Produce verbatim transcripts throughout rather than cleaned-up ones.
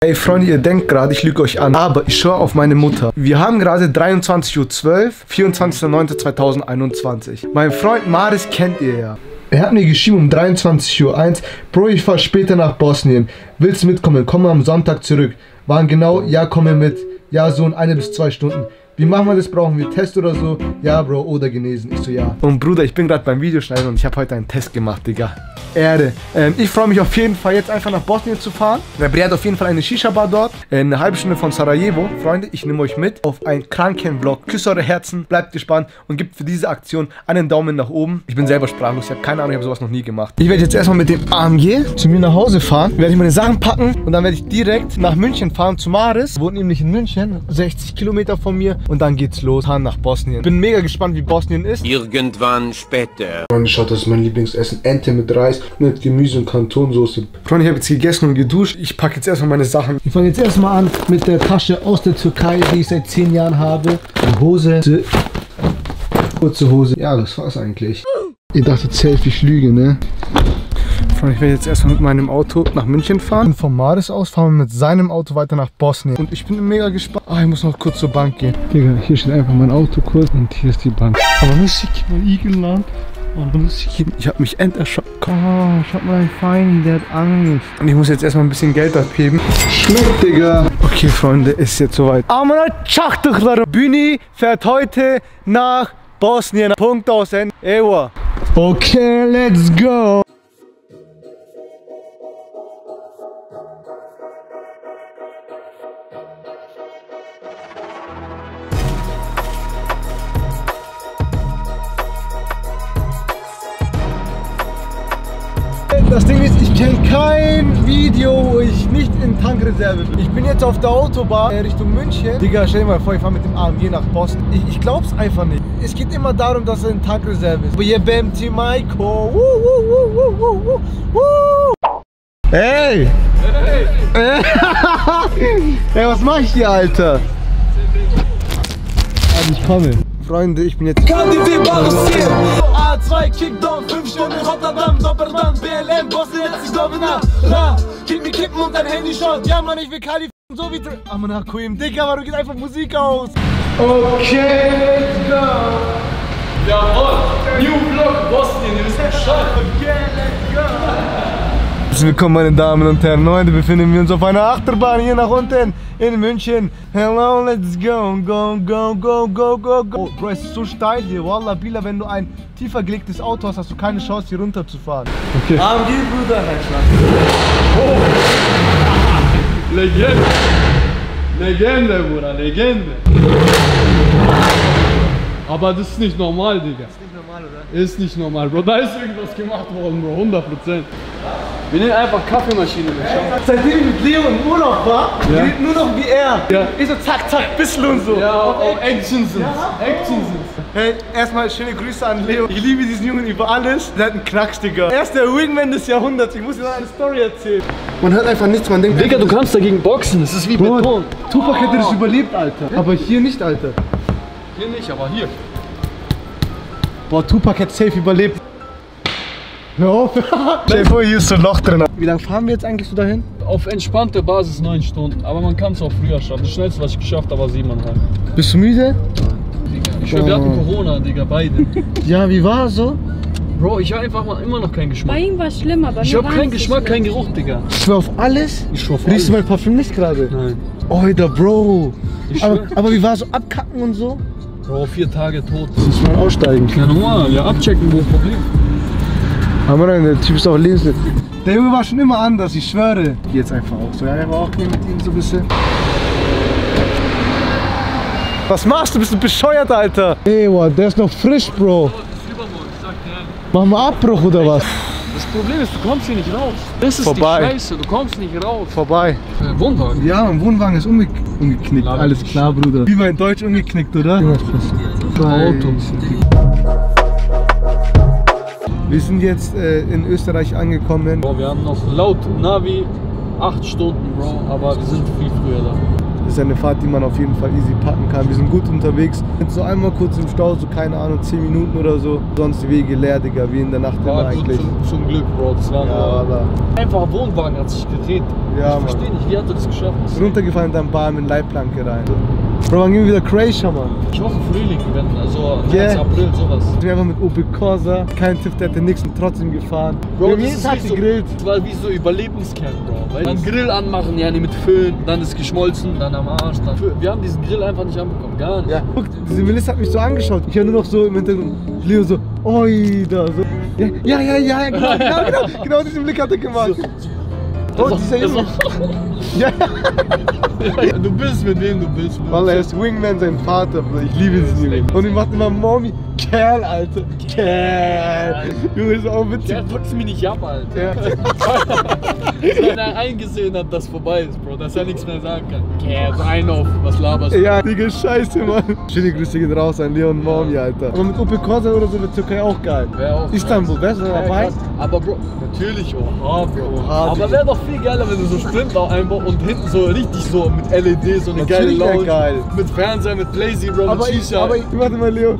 Ey Freunde, ihr denkt gerade, ich lüge euch an, aber ich schwöre auf meine Mutter. Wir haben gerade dreiundzwanzig Uhr zwölf, vierundzwanzigster neunter zweitausendeinundzwanzig. Mein Freund Maris kennt ihr ja. Er hat mir geschrieben um dreiundzwanzig Uhr eins, Bro, ich fahr später nach Bosnien. Willst du mitkommen? Komm am Sonntag zurück. Waren genau, ja, komme mit. Ja, so in eine bis zwei Stunden. Wie machen wir das? Brauchen wir Test oder so? Ja, Bro, oder genesen. Ich so, ja. Und Bruder, ich bin gerade beim Videoschneiden und ich habe heute einen Test gemacht, Digga. Erde. Ähm, ich freue mich auf jeden Fall jetzt einfach nach Bosnien zu fahren. Der Bre hat auf jeden Fall eine Shisha-Bar dort. Äh, eine halbe Stunde von Sarajevo. Freunde, ich nehme euch mit auf einen kranken Vlog. Küsst eure Herzen, bleibt gespannt und gebt für diese Aktion einen Daumen nach oben. Ich bin selber sprachlos, ich habe keine Ahnung, ich habe sowas noch nie gemacht. Ich werde jetzt erstmal mit dem A M G zu mir nach Hause fahren. Werde ich meine Sachen packen und dann werde ich direkt nach München fahren zu Maris. Wohnt nämlich in München, sechzig Kilometer von mir. Und dann geht's los, fahren nach Bosnien. Bin mega gespannt, wie Bosnien ist. Irgendwann später. Freunde, schaut, das ist mein Lieblingsessen. Ente mit Reis, mit Gemüse und Kantonsoße. Freunde, ich habe jetzt gegessen und geduscht. Ich packe jetzt erstmal meine Sachen. Ich fange jetzt erstmal an mit der Tasche aus der Türkei, die ich seit zehn Jahren habe. Eine Hose. Kurze Hose. Ja, das war's eigentlich. Ihr dachtet safe, ich lüge, ne? Freunde, ich werde jetzt erstmal mit meinem Auto nach München fahren. Und von Maris aus fahren wir mit seinem Auto weiter nach Bosnien. Und ich bin mega gespannt. Ah, ich muss noch kurz zur Bank gehen. Digga, hier steht einfach mein Auto kurz und hier ist die Bank. Aber Musik, mein Igelland. Ich habe mich enterschockt. Oh, ich hab meinen Feind, der hat Angst. Und ich muss jetzt erstmal ein bisschen Geld abheben. Schmeckt, Digga. Okay, Freunde, ist jetzt soweit. Amına çaktıklarım. Büni fährt heute nach Bosnien. Punkt aus Ende. Ewa. Okay, let's go. Das Ding ist, ich kenne kein Video, wo ich nicht in Tankreserve bin. Ich bin jetzt auf der Autobahn äh, Richtung München. Digga, stell dir mal vor, ich fahre mit dem A M G nach Boston. Ich, ich glaub's einfach nicht. Es geht immer darum, dass er in Tankreserve ist. Aber hier beim Team Maiko. Hey! Hey! Hey, was mach ich hier, Alter? Also ich komme. Freunde, ich bin jetzt... A zwei Kickdown, fünf Stunden Rotterdam, Doppeldamm, B L M, Bosnien, jetzt ich glaube nach Ra, gib mir Kippen und dein Handy schaut. Ja Mann, ich will Kali so wie... Ah Mann, Akuim, Digga, aber du gehst einfach Musik aus. Okay, let's go. Jawohl, New Vlog Bosnien, ihr wisst Bescheid. Okay, let's go. Willkommen meine Damen und Herren, heute befinden wir uns auf einer Achterbahn hier nach unten in München. Hello, let's go, go, go, go, go, go, go. Oh, Bro, es ist so steil hier, Wallah, Bila, wenn du ein tiefer gelegtes Auto hast, hast du keine Chance hier runter zu fahren. Okay. A M G, Bruder, nein, oh. Legende. Legende, Bruder, Legende. Aber das ist nicht normal, Digga. Ist nicht normal, oder? Ist nicht normal, Bro. Da ist irgendwas gemacht worden, Bro, hundert Prozent. Wir nehmen einfach Kaffeemaschine mit. Seitdem ich mit Leo im Urlaub war, ja. geht nur noch wie er. Ja. Ich so zack, zack, bisschen und so. Ja, auch Action sind's. Ja. Action sind's. Hey, erstmal schöne Grüße an Leo. Ich liebe diesen Jungen über alles. Der hat einen Knacks, Digga. Er ist der Wingman des Jahrhunderts. Ich muss dir noch eine Story erzählen. Man hört einfach nichts, man denkt... Digga, du kannst dagegen boxen. Das ist wie Bro, Beton. Tupac hätte das überlebt, Alter. Aber hier nicht, Alter. Hier nicht, aber hier. Boah, Tupac hätte safe überlebt. Hör auf. Stell dir vor, hier ist so ein Loch drin. Wie lange fahren wir jetzt eigentlich so dahin? Auf entspannte Basis neun Stunden. Aber man kann es auch früher schaffen. Das schnellste, was ich geschafft habe, war siebeneinhalb. Bist du müde? Ich schwör, wir hatten Corona, Digga, beide. Ja, wie war es so? Bro, ich habe einfach mal immer noch keinen Geschmack. Bei ihm war es schlimmer, bei Ich habe keinen Geschmack, keinen Geruch, Digga. Ich schwör auf alles? Ich schwör auf Riechst du alles. mein Parfüm nicht gerade? Nein. Alter, Bro. Ich Aber, schwör. aber wie war es so abkacken und so? Bro, vier Tage tot. Muss mal aussteigen. Ja, normal. Ja, abchecken, wo Problem. Aber nein, der Typ ist auch lebensnett. Der Junge war schon immer anders, ich schwöre. Geh jetzt einfach auch so. Ja, er war auch hier mit ihm so ein bisschen. Was machst du? Bist du bescheuert, Alter? Ey, wow, der ist noch frisch, Bro. Das ist übermorgen, ich sag dir. Machen wir Abbruch oder was? Das Problem ist, du kommst hier nicht raus. Das ist Vorbei. die Scheiße, du kommst nicht raus. Vorbei. Äh, Wohnwagen. Ja, mein Wohnwagen ist umge umgeknickt. Klar, Alles klar, Bruder. Wie bei in Deutsch umgeknickt, oder? Ja, Auto. Wir sind jetzt äh, in Österreich angekommen. Bro, wir haben noch laut Navi acht Stunden, Bro, aber wir sind viel früher da. Das ist eine Fahrt, die man auf jeden Fall easy packen kann. Wir sind gut unterwegs. Sind so einmal kurz im Stau, so keine Ahnung, zehn Minuten oder so. Sonst die Wege leer, Digga, wie in der Nacht immer eigentlich. Zum, zum Glück, Bro. Das war ja, nur einfach Wohnwagen hat sich gedreht. Ja, ich verstehe nicht, wie hat er das geschafft? Ist runtergefallen und dann Bahn in Leitplanke rein. Bro, wann gehen wir wieder Croatia, Mann? Ich hoffe Frühling, wenn, also Yeah. März, April, sowas. Ich bin einfach mit Opel Corsa, kein Tiff, der hatte nix und trotzdem gefahren. Bro, wir haben das jeden ist Tag wie so, gegrillt. das war wie so Überlebenscamp, Bro. Weil dann Grill anmachen, ja, nicht mit Föhn, dann ist geschmolzen, dann am Arsch. Dann. Wir haben diesen Grill einfach nicht anbekommen, gar nicht. Ja, guck, diese Melissa hat mich so angeschaut. Ich höre nur noch so im Hintergrund, Leo so, oi, da, so. Ja, ja, ja, ja, genau, genau, genau, genau diesen Blick hat er gemacht. Oh, Das dieser ist Junge. auch- Ja, Ja, du bist mit wem du bist. weil er ist Wingman, sein Vater, Bro. Ich liebe diesen Jungen. Und ich macht immer Mommy, Kerl, Alter, Kerl. Junge, ist auch witzig. Der fuckt mich nicht ab, Alter. Ja. Wenn er eingesehen hat, dass vorbei ist, Bro, dass er nichts mehr sagen kann. Okay, so ein auf, was laberst du? Ja, Digga, scheiße, Mann. Schöne Grüße gehen raus an Leon und Mommy, Alter. Aber mit Opel Corsa oder so in der Türkei auch geil. Wär auch Istanbul, wärst du Ja, dabei? krass. Aber Bro, natürlich, oha, Bro. Oha, Aber wäre doch viel geiler, wenn du so Sprinter einbaust und hinten so richtig so mit L E D, so eine geile Natürlich wär Lounge. geil. Mit Fernseher, mit Lazy, Bro, Aber mit ich, Shisha. aber ich, warte mal, Leo.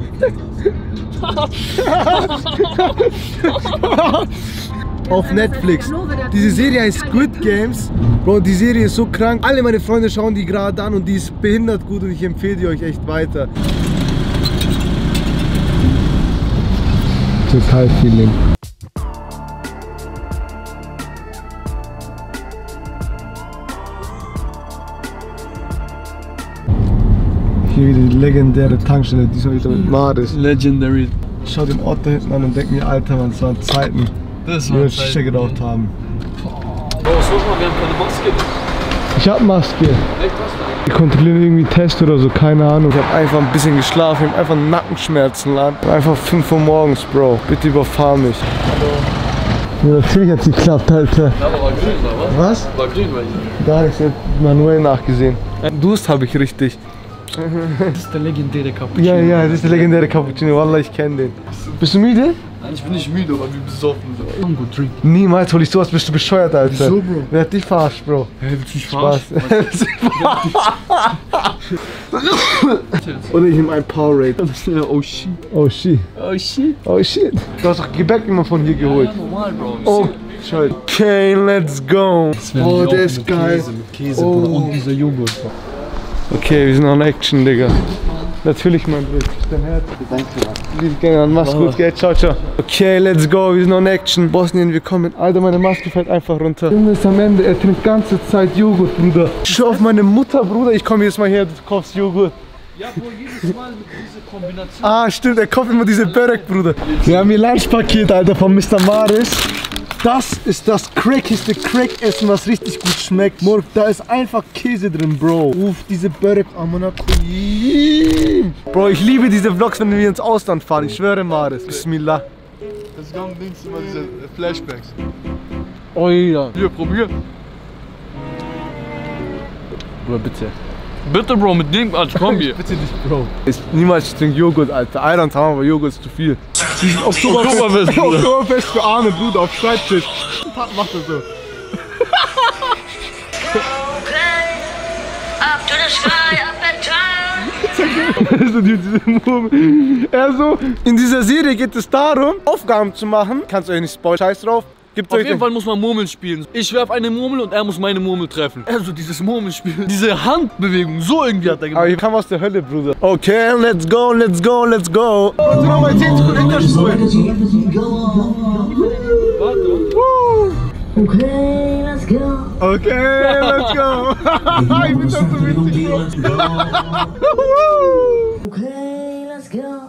Auf Netflix. Diese Serie heißt Squid Games. Bro, die Serie ist so krank. Alle meine Freunde schauen die gerade an und die ist behindert gut und ich empfehle die euch echt weiter. Türkei-Feeling. Hier wieder die legendäre Tankstelle, diesmal wieder mit Maris. Legendary. Ich schau den Ort da hinten an und denk mir, Alter, man, es waren Zeiten, Das die wir Shisha geraucht haben. Bro, so mal, wir haben keine Maske. Ich hab Maske. Echt, was Wir kontrollieren irgendwie Test oder so, keine Ahnung. Ich hab einfach ein bisschen geschlafen, ich hab einfach Nackenschmerzen, Land. Einfach fünf Uhr morgens, Bro. Bitte überfahr mich. Hallo. Ja, natürlich hat's geklappt, Alter. Aber war grün, oder was? Was? War grün, weil ich. Gar nichts, ich hab manuell nachgesehen. Durst habe ich richtig. Das ist der legendäre Cappuccino. Ja, ja, das ist der legendäre Cappuccino, Wallah, ich kenne den. Bist du müde? Nein, ich bin nicht müde, aber wir besoffen sind. Mango Drink. Niemals hol ich sowas, bist du bescheuert, Alter. Wieso, Bro? Wer hat dich verarscht, Bro? Hä, willst du mich Spaß. verarschen? Oder ich nehme ein Powerade. Oh shit. Oh shit. Oh shit. Oh shit. Du hast doch Gebäck immer von hier geholt. Ja, normal, Bro. Oh, scheiße. Okay, let's go. Oh, der ist geil. Käse, mit Käse, Oh. Bruder. Und dieser Joghurt. Okay, wir sind on Action, Digga. Natürlich, mein Bruder. Dein Herz. Danke, Mann. Lieb gerne an. Mach's gut, gell? Ciao, ciao. Okay, let's go. Wir sind on Action. Bosnien, wir kommen. Alter, meine Maske fällt einfach runter. Junge ist am Ende. Er trinkt ganze Zeit Joghurt, Bruder. Schau auf meine Mutter, Bruder. Ich komme jetzt mal her, du kaufst Joghurt. Ja, Bro, jedes Mal mit dieser Kombination. Ah, stimmt. Er kauft immer diese Börek, Bruder. Wir haben hier Lunchpaket, Alter, von Mister Maris. Das ist das crackigste Crack-Essen, was richtig gut schmeckt. Morg, da ist einfach Käse drin, Bro. Uff, diese Börek Amanakoyin. Bro, ich liebe diese Vlogs, wenn wir ins Ausland fahren. Ich schwöre, Maris. Bismillah. Das kommen links immer diese Flashbacks. Oh ja. Hier, probier. Bro, bitte. Bitte, Bro, mit dem als Kombi. Bitte nicht, Bro. Ist niemals, ich trinke Joghurt, Alter. Ayran haben, aber Joghurt ist zu viel. Oktoberfest, Bruder. Oktoberfest für Arne, Bruder, auf Schreibtisch. Macht das so. Up to the sky, up and down. Also die- diese Murmel. Er so, in dieser Serie geht es darum, Aufgaben zu machen. Kannst du euch nicht spoilern, scheiß drauf. Gibt Auf euch jeden Fall muss man Murmeln spielen. Ich werf eine Murmel und er muss meine Murmel treffen. Also dieses Murmelspiel. Diese Handbewegung, so irgendwie hat er Aber gemacht. ich kam aus der Hölle, Bruder. Okay, let's go, let's go, let's go. Warte noch mal zehn Sekunden hinterspulen. Okay, let's go. Okay, let's go. Ich bin schon so witzig, Bro. Okay, let's go.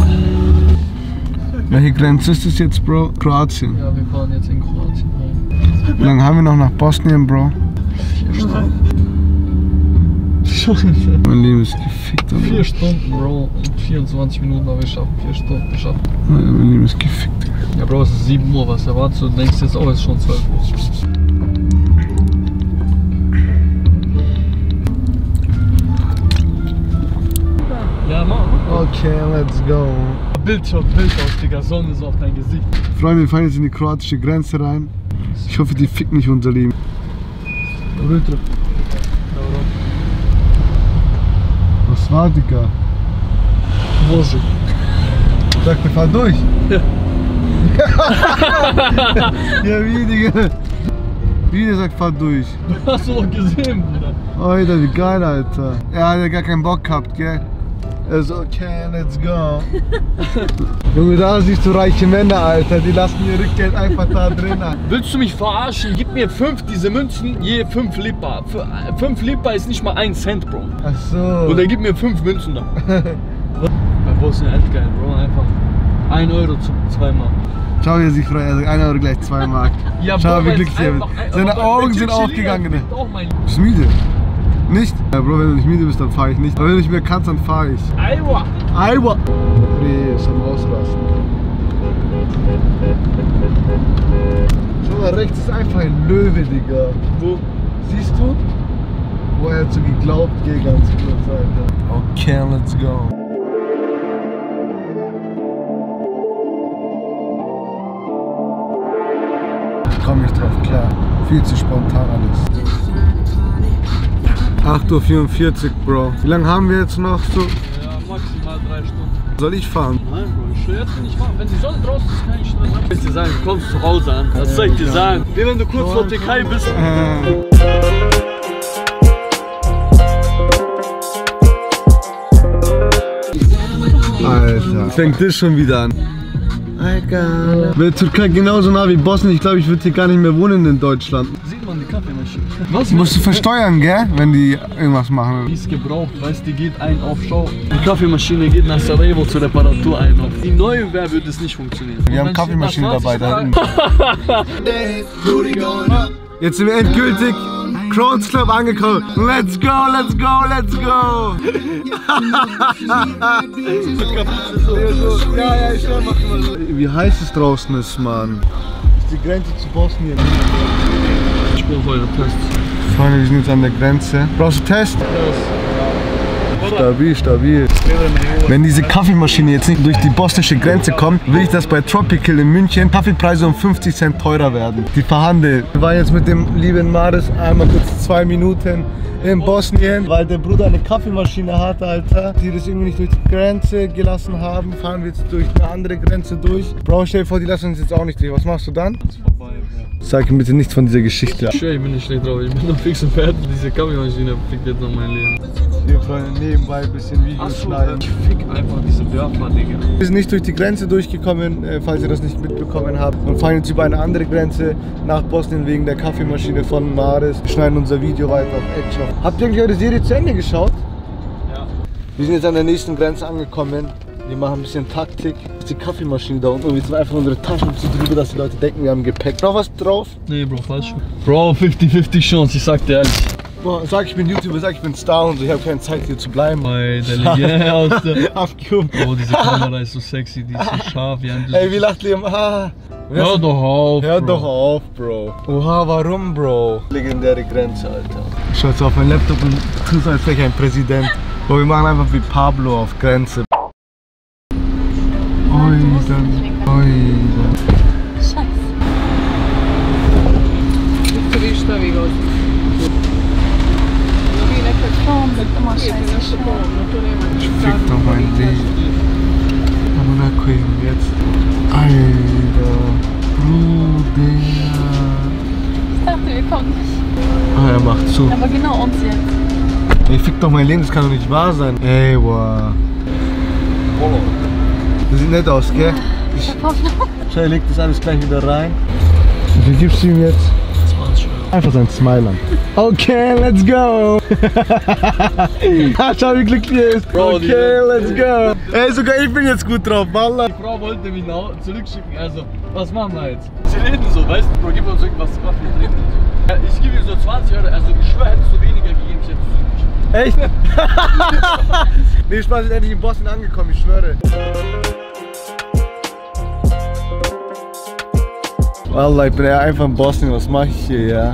Welche Grenze ist das jetzt, Bro? Kroatien. Ja, wir fahren jetzt in Kroatien rein. Wie lange haben wir noch nach Bosnien, Bro? Vier Stunden. Mein Leben ist gefickt, Alter. Vier Stunden, Bro. Und vierundzwanzig Minuten, aber wir schaffen vier Stunden. Wir schaffen. Mein Leben ist gefickt. Ja, Bro, es ist sieben Uhr. Was erwartest du? Du denkst jetzt auch, es ist schon zwölf Uhr. Ja, Mann. Okay, let's go. Bild schaut Bild aus, Digga. Sonne ist auf dein Gesicht. Freunde, wir fahren jetzt in die kroatische Grenze rein. Ich hoffe, die fickt nicht unser Leben. war, Digga? Bursche. Sag mir, fahr durch. Ja. Ja, wie, Digga? Wie, der sagt, fahr durch. Hast du doch gesehen, Bruder. Alter, wie geil, Alter. Er hat ja gar keinen Bock gehabt, gell? Er so, okay, let's go. Junge, da siehst du reiche Männer, Alter. Die lassen ihr Rückgeld einfach da drin. Willst du mich verarschen? Gib mir fünf diese Münzen, je fünf Lipa. Für, äh, fünf Lipa ist nicht mal ein Cent, Bro. Ach so. Oder gib mir fünf Münzen da. Bei Bosnien echt geil, Bro. Einfach ein Euro zu zwei Mark. Schau, wie er sich freut. Er sagt, ein Euro gleich zwei Mark. Ja, schau, Bro, wie glücklich er wird. Seine Augen sind aufgegangen. Bist du müde? Nicht? Ja, Bro, wenn du nicht müde bist, dann fahre ich nicht. Aber wenn du nicht mehr kannst, dann fahre ich. Aiwa! Aiwa! Nee, ist am Ausrasten. Schau mal, rechts ist einfach ein Löwe, Digga. Wo? Siehst du? Wo er hat so geglaubt, geh ganz kurz, Alter. Okay, let's go. Ich komm nicht drauf klar. Viel zu spontan alles. acht Uhr vierundvierzig, Bro. Wie lange haben wir jetzt noch so? Ja, maximal drei Stunden. Soll ich fahren? Nein, Bro, ich will jetzt nicht fahren. Wenn die Sonne draußen ist, kann ich nicht. Ich will dir sagen, du kommst zu Hause an. Das soll ich dir sagen. Wie wenn du kurz vor Türkei bist. Alter, fängt das schon wieder an. Alter. Wäre Türkei genauso nah wie Bosnien, ich glaube, ich würde hier gar nicht mehr wohnen in Deutschland. Sieht man die Kaffeemaschine. Was? Musst du versteuern, gell? Wenn die irgendwas machen. Die ist gebraucht, weißt du, die geht ein auf Schau. Die Kaffeemaschine geht nach Sarajevo zur Reparatur ein auf. Die neue wäre, würde es nicht funktionieren. Wir haben Kaffeemaschine dabei, da hinten. Jetzt sind wir endgültig Crohn's Club angekommen. Let's go, let's go, let's go. Ja, ja, ich mach mal so. Wie heiß es draußen ist, Mann. Das ist die Grenze zu Bosnien. Ich brauche eure Tests. Freunde, wir sind jetzt an der Grenze. Brauchst du Test? Stabil, stabil. Wenn diese Kaffeemaschine jetzt nicht durch die bosnische Grenze kommt, will ich, dass bei Tropical in München Kaffeepreise um fünfzig Cent teurer werden. Die verhandeln. Wir waren jetzt mit dem lieben Maris einmal kurz zwei Minuten in Bosnien, weil der Bruder eine Kaffeemaschine hat, Alter. Die das irgendwie nicht durch die Grenze gelassen haben, fahren wir jetzt durch eine andere Grenze durch. Bro, stell dir vor, die lassen uns jetzt auch nicht durch. Was machst du dann? Das ist vorbei, Bro. Sag ihm bitte nichts von dieser Geschichte. Ich schwör, ich bin nicht schlecht drauf. Ich bin noch fix und fertig. Diese Kaffeemaschine fickt jetzt noch mein Leben. Wir Freunde nebenbei ein bisschen Videos Achso, schneiden. ich fick einfach diese Dörfer, Digga. Wir sind nicht durch die Grenze durchgekommen, äh, falls ihr das nicht mitbekommen habt. Und fahren jetzt über eine andere Grenze nach Bosnien wegen der Kaffeemaschine von Maris. Wir schneiden unser Video weiter auf Action. Habt ihr eigentlich eure Serie zu Ende geschaut? Ja. Wir sind jetzt an der nächsten Grenze angekommen. Wir machen ein bisschen Taktik. Das ist die Kaffeemaschine da unten. Und wir sind einfach unsere Taschen so drüber, dass die Leute denken, wir haben Gepäck. Noch was drauf? Nee, Bro, falsch. Bro, fünfzig fünfzig Chance, ich sag dir ehrlich. Boah, sag ich bin YouTuber, sag ich bin Star und so. Ich habe keine Zeit hier zu bleiben. Bei der Legende aus der... Abgehoben. Bro, diese Kamera ist so sexy, die ist so scharf. Wir haben diese... Ey, wie lacht Liam? Ah. Hör doch auf, Hör Bro. doch auf, Bro. Oha, warum, Bro? Legendäre Grenze, Alter. Ich schau jetzt auf mein Laptop und tu so, als wäre ich ein Präsident. Bro, wir machen einfach wie Pablo auf Grenze. Oida, oida. Scheiße. Что ви го? Fick doch mein Ding. Aber da kommen wir jetzt. Alter. Bruder. Ich dachte, wir kommen nicht. Ah, er macht zu. Aber genau uns jetzt. Ey, fick doch mein Leben, das kann doch nicht wahr sein. Ey, wow. Das sieht nett aus, gell? Ich, schau, er legt das alles gleich wieder rein. Wie viel gibst du ihm jetzt? zwanzig Euro. Einfach sein Smile an. Okay, let's go! Schau, wie glücklich er ist. Bro, okay, let's go! Ey, sogar ich bin jetzt gut drauf, Wallah. Die Frau wollte mich nach zurückschicken, also, was machen wir jetzt? Sie reden so, weißt du, Bro, gib uns irgendwas zu Kaffee trinken und so. Ja, ich gebe ihm so zwanzig Euro, also ich schwöre, hättest du weniger gegeben, ich hätte es Echt? Nee, Spaß, ist endlich in Bosnien angekommen, ich schwöre. Wallah, ich bin ja einfach in Bosnien, was mache ich hier, ja?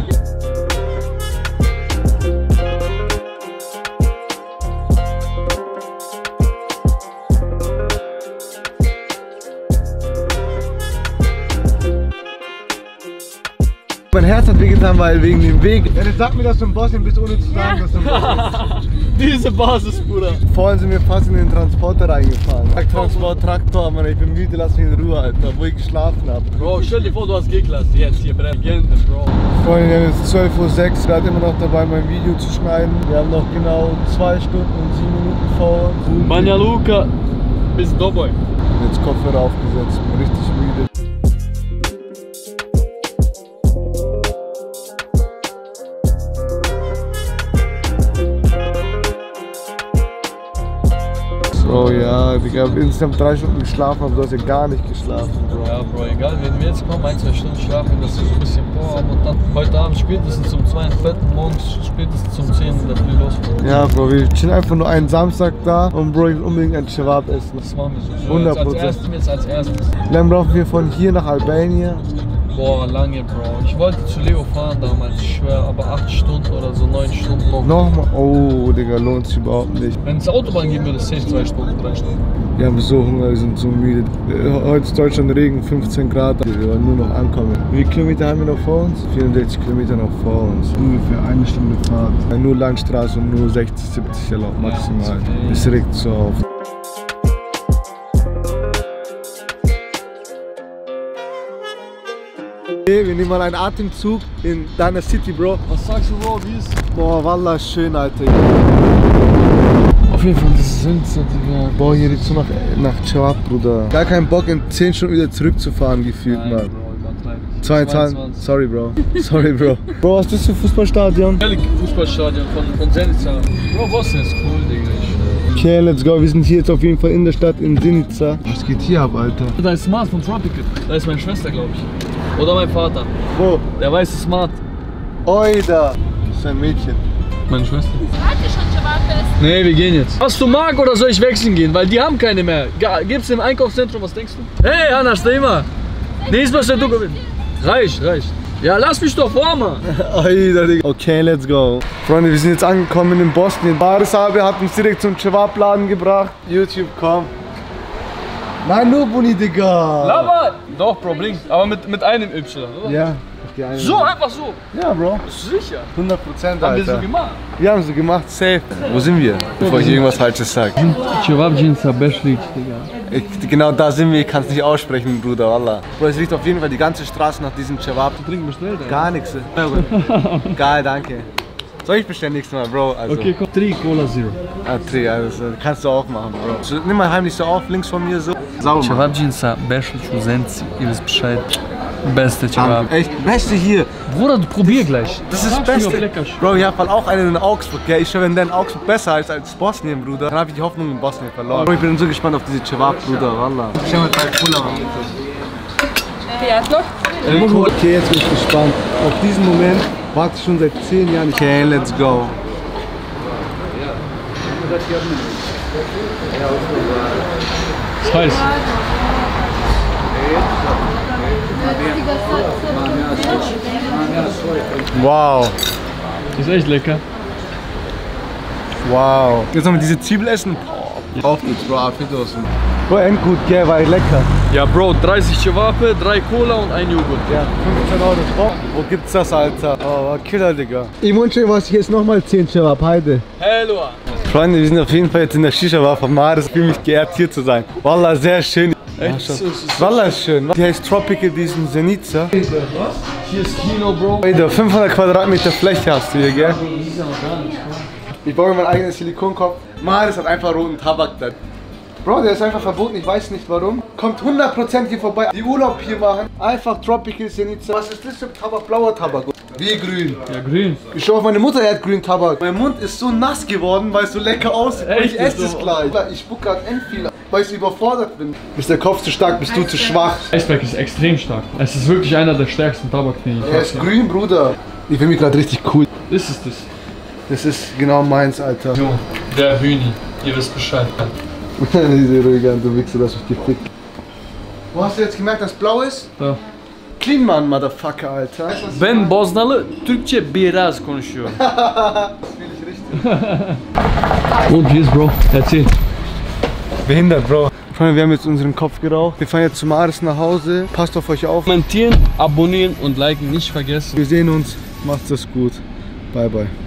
Mein Herz hat wehgetan, weil wegen dem Weg. Ja, sag mir, dass du in Bosnien bist, ohne zu sagen, dass du in Bosnien bist. Diese Basis, Bruder. Vorhin sind wir fast in den Transporter reingefahren. Transport, Traktor, Mann, ich bin müde, lass mich in Ruhe, Alter, wo ich geschlafen habe. Bro, stell dir vor, du hast G-Klasse jetzt hier brennt. Legende, Bro. Freunde, wir haben jetzt zwölf Uhr sechs, gerade immer noch dabei, mein Video zu schneiden. Wir haben noch genau zwei Stunden und sieben Minuten vor uns. Banja Luka bis Doboj. Jetzt Kopfhörer aufgesetzt, bin richtig müde. So, ja, Digga, ich habe insgesamt drei Stunden geschlafen, aber du hast ja gar nicht geschlafen, Bro. Ja, Bro, egal, wenn wir jetzt kommen, ein, zwei Stunden schlafen, dass wir so ein bisschen vorhaben und dann heute Abend spätestens um zwei ins Bett und morgens spätestens um zehn in der Früh losfahren. Ja, Bro, wir chillen einfach nur einen Samstag da und Bro, ich will unbedingt ein Cevap essen. Das machen wir so. hundert Als Prozent. erstes, jetzt als erstes. Wie lange brauchen wir von hier nach Albanien? Boah, lange, Bro. Ich wollte zu Leo fahren damals, ich schwör, aber acht Stunden oder so, neun Stunden noch. Nochmal? Oh, Digga, lohnt sich überhaupt nicht. Wenn es Autobahn geben würde, safe zwei Stunden, drei Stunden. Wir haben so Hunger, wir sind so müde. Heute ist Deutschland Regen, fünfzehn Grad. Wir wollen nur noch ankommen. Wie viele Kilometer haben wir noch vor uns? vierundsechzig Kilometer noch vor uns. Ungefähr eine Stunde Fahrt. Nur Landstraße und nur sechzig, siebzig erlaubt maximal. Es regt so auf. Wir nehmen mal einen Atemzug in deiner City, Bro. Was sagst du, Bro, wie ist? Boah, wallah, schön, Alter. Auf jeden Fall, das sind so, Digga. Boah, hier riecht so nach, nach Cevap, Bruder. Gar keinen Bock, in zehn Stunden wieder zurückzufahren, gefühlt, Nein, Mann. Bro, übertreibt. zweiundzwanzig. Sorry, Bro. Sorry, Bro. Bro, was ist das für ein Fußballstadion? Ehrlich, Fußballstadion von, von Zenica. Bro, Bosnien ist cool, Digga. Okay, let's go. Wir sind hier jetzt auf jeden Fall in der Stadt in Zenica. Was geht hier ab, Alter? Da ist Smart von Tropical. Da ist meine Schwester, glaube ich. Oder mein Vater. Wo? Der weiße Smart. Oida. Das ist ein Mädchen. Meine Schwester. Wart ihr schon Cevap essen? Nee, wir gehen jetzt. Hast du Mark oder soll ich wechseln gehen? Weil die haben keine mehr. Gibt's im Einkaufszentrum, was denkst du? Hey, Anna, steh mal. Diesmal du gewinnen. Reicht, reicht. Ja, lass mich doch vor, Mann. Oida, Digga. Okay, let's go. Freunde, wir sind jetzt angekommen in Bosnien. Baris Abi hat uns direkt zum Cevap-Laden gebracht. YouTube, komm. Nein, nur Buni, Digga. Lava! Doch, Bro, blink. Aber mit, mit einem Y, oder? Ja. Die eine. So, einfach so. Ja, Bro. Bist du sicher? hundert Prozent, Haben wir so Alter. gemacht? Wir haben so gemacht, safe. Wo sind wir? Bevor ich irgendwas Falsches sage. Cevapcinica Beschlic, Digga. Ich, genau da sind wir, ich kann es nicht aussprechen, Bruder, Wallah. Bro, es riecht auf jeden Fall die ganze Straße nach diesem Cevap. Trinken wir schnell, Digga. Gar nichts. Geil, danke. Soll ich bestellen nächstes Mal, Bro? Also, Okay, komm. Tri Cola Zero. ah, Tri, also, kannst du auch machen, Bro. So, nimm mal heimlich so auf, links von mir so. Sauber machen. Cevapcinica Beschlic u Zenci. Ihr wisst Bescheid. Beste Cevap. Echt, beste hier. Bruder, du probier gleich. Das ist das Beste. Bro, ich hab halt auch einen in Augsburg, gell? Ich schwör, wenn der in Augsburg besser ist als Bosnien, Bruder, dann hab ich die Hoffnung in Bosnien verloren. Bro, ich bin so gespannt auf diese Cevap, Bruder, Wallah. Schau mal, drei Cola machen. Приятно. Okay, jetzt bin ich gespannt. Auf diesen Moment warte ich schon seit zehn Jahren. Okay, let's go. Ist heiß. Wow, Ist echt lecker. wow. Jetzt noch mal diese Zwiebel essen. Auf geht's, Bro, Apfeldosen. Bro, endgut, gell, war lecker. Ja, Bro, dreißig Cevape, drei Cola und ein Joghurt. Ja, fünfzehn Euro. Oh, wo gibt's das, Alter? Oh, Killer, Digga. Ich wünsche was ich jetzt nochmal zehn Cevap, Heide. Hello. Freunde, wir sind auf jeden Fall jetzt in der Shisha-Bar von Maris. Ich fühle mich geehrt, hier zu sein. Wallah, sehr schön. Echt? Wallah ist schön. Die heißt Tropical, die ist in Zenica. Hier ist Kino, Bro. Alter, fünfhundert Quadratmeter Fläche hast du hier, gell? Ich baue mir meinen eigenen Silikonkopf. Maris hat einfach roten Tabak da. Bro, der ist einfach verboten, ich weiß nicht warum. Kommt hundert Prozent hier vorbei, die Urlaub hier machen. Einfach Tropical Zenica. Was ist das für Tabak? Blauer Tabak. Wie grün. Ja, grün. Ich schau auf meine Mutter, die hat grünen Tabak. Mein Mund ist so nass geworden, weil es so lecker aussieht. Echt? Ich esse es gleich. Ich spuck grad end viel, weil ich überfordert bin. Ist der Kopf zu stark, bist du zu schwach. Eisberg ist extrem stark. Es ist wirklich einer der stärksten Tabak, den ich Er ist grün, Bruder. Ich fühle mich gerade richtig cool. Das ist das. Das ist genau meins, Alter. Jo, der Hühni. Ihr wisst Bescheid. Diese Rüge, du Wichser, das ist gefickt. Wo hast du jetzt gemerkt, dass blau ist? Da. Clean Man, Motherfucker, Alter. Ben Boznalı Türkçe biraz konuşuyor. Das will ich richtig. Und wie ist, Bro? Erzähl. Behindert, Bro. Freunde, wir haben jetzt unseren Kopf geraucht. Wir fahren jetzt zu Maris nach Hause. Passt auf euch auf. Kommentieren, abonnieren und liken nicht vergessen. Wir sehen uns. Macht's es gut. Bye, bye.